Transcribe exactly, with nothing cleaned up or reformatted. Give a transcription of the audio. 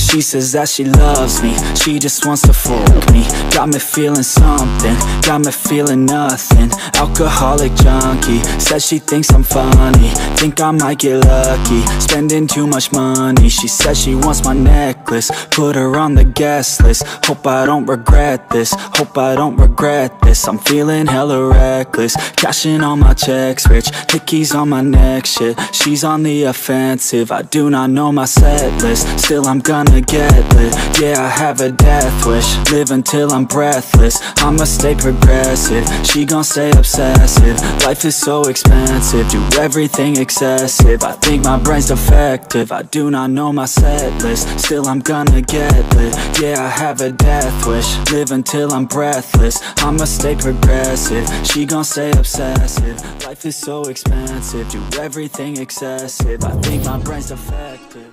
She says that she loves me, she just wants to fuck me. Got me feeling something, got me feeling nothing. Alcoholic junkie, says she thinks I'm funny. Think I might get lucky, spending too much money. She says she wants my necklace, put her on the guest list. Hope I don't regret this, hope I don't regret this. I'm feeling hella reckless, cashing all my checks rich. Hickeys on my neck, shit, she's on the offensive. I do not know my set list, still I'm gonna get lit. Yeah, I have a death wish, live until I'm breathless. I'ma stay progressive, she gon' stay obsessive. Life is so expensive, do everything excessive. I think my brain's defective, I do not know my set list, still I'm gonna get lit. Yeah, I have a death wish, live until I'm breathless. I'ma stay progressive, she gon' stay obsessive. Life is so expensive, do everything excessive. I think my brain's defective.